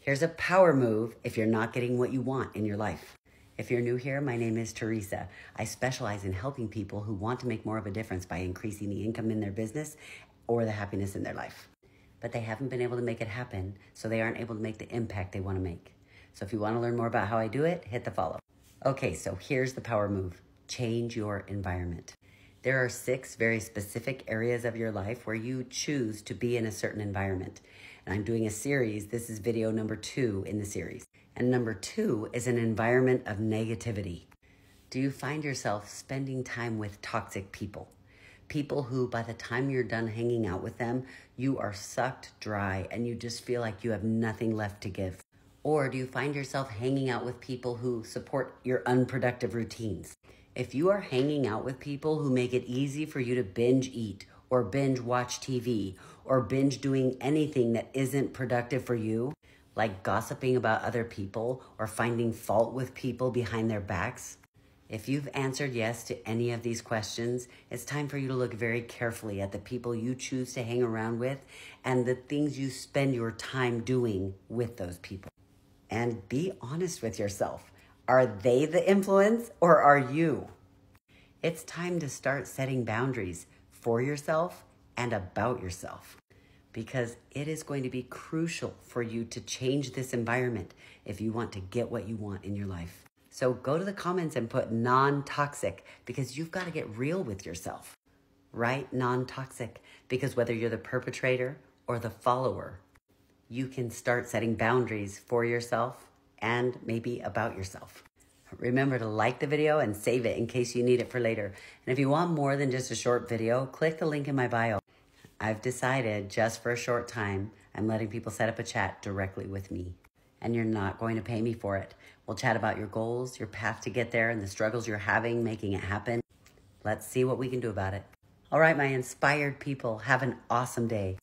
Here's a power move if you're not getting what you want in your life. If you're new here, my name is Teresa. I specialize in helping people who want to make more of a difference by increasing the income in their business or the happiness in their life. But they haven't been able to make it happen, so they aren't able to make the impact they want to make. So if you want to learn more about how I do it, hit the follow. Okay, so here's the power move. Change your environment. There are 6 very specific areas of your life where you choose to be in a certain environment. And I'm doing a series. This is video number 2 in the series. And number 2 is an environment of negativity. Do you find yourself spending time with toxic people? People who, by the time you're done hanging out with them, you are sucked dry and you just feel like you have nothing left to give. Or do you find yourself hanging out with people who support your unproductive routines? If you are hanging out with people who make it easy for you to binge eat or binge watch TV or binge doing anything that isn't productive for you, like gossiping about other people or finding fault with people behind their backs, if you've answered yes to any of these questions, it's time for you to look very carefully at the people you choose to hang around with and the things you spend your time doing with those people. And be honest with yourself. Are they the influence or are you? It's time to start setting boundaries for yourself and about yourself, because it is going to be crucial for you to change this environment if you want to get what you want in your life. So go to the comments and put non-toxic, because you've got to get real with yourself. Write non-toxic, because whether you're the perpetrator or the follower, you can start setting boundaries for yourself and maybe about yourself. Remember to like the video and save it in case you need it for later. And if you want more than just a short video, click the link in my bio. I've decided just for a short time, I'm letting people set up a chat directly with me. And you're not going to pay me for it. We'll chat about your goals, your path to get there, and the struggles you're having making it happen. Let's see what we can do about it. All right, my inspired people, have an awesome day.